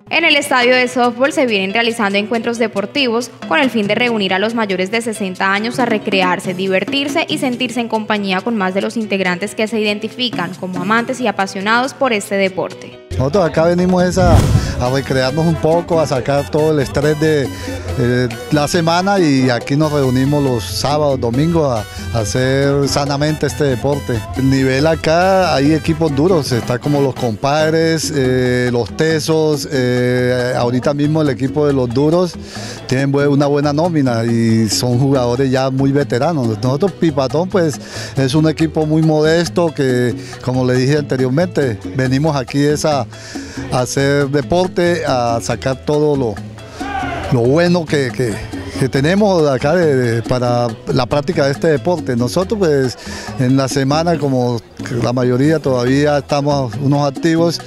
En el estadio de softball se vienen realizando encuentros deportivos con el fin de reunir a los mayores de 60 años a recrearse, divertirse y sentirse en compañía con más de los integrantes que se identifican como amantes y apasionados por este deporte. Nosotros acá venimos a recrearnos un poco, a sacar todo el estrés de la semana, y aquí nos reunimos los sábados, domingos a hacer sanamente este deporte. El nivel acá, hay equipos duros, está como los compadres, los tesos, ahorita mismo el equipo de los duros tienen una buena nómina y son jugadores ya muy veteranos. Nosotros Pipatón pues es un equipo muy modesto que, como le dije anteriormente, venimos aquí a hacer deporte, a sacar todo lo bueno que tenemos acá para la práctica de este deporte. Nosotros pues en la semana, como la mayoría todavía estamos unos activos,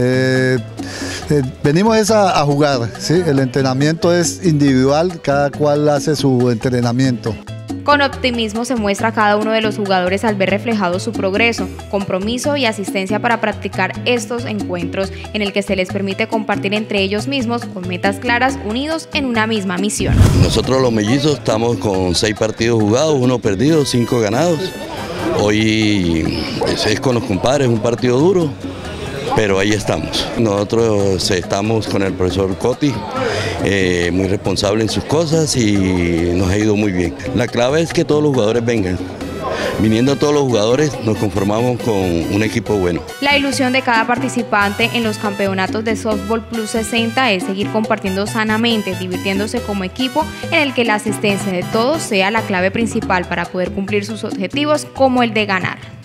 venimos a jugar, ¿sí? El entrenamiento es individual, cada cual hace su entrenamiento. Con optimismo se muestra cada uno de los jugadores al ver reflejado su progreso, compromiso y asistencia para practicar estos encuentros en el que se les permite compartir entre ellos mismos con metas claras, unidos en una misma misión. Nosotros los mellizos estamos con 6 partidos jugados, 1 perdido, 5 ganados. Hoy es con los compadres, un partido duro, pero ahí estamos. Nosotros estamos con el profesor Coti, muy responsable en sus cosas y nos ha ido muy bien. La clave es que todos los jugadores vengan. Viniendo todos los jugadores nos conformamos con un equipo bueno. La ilusión de cada participante en los campeonatos de Softball Plus 60 es seguir compartiendo sanamente, divirtiéndose como equipo, en el que la asistencia de todos sea la clave principal para poder cumplir sus objetivos, como el de ganar.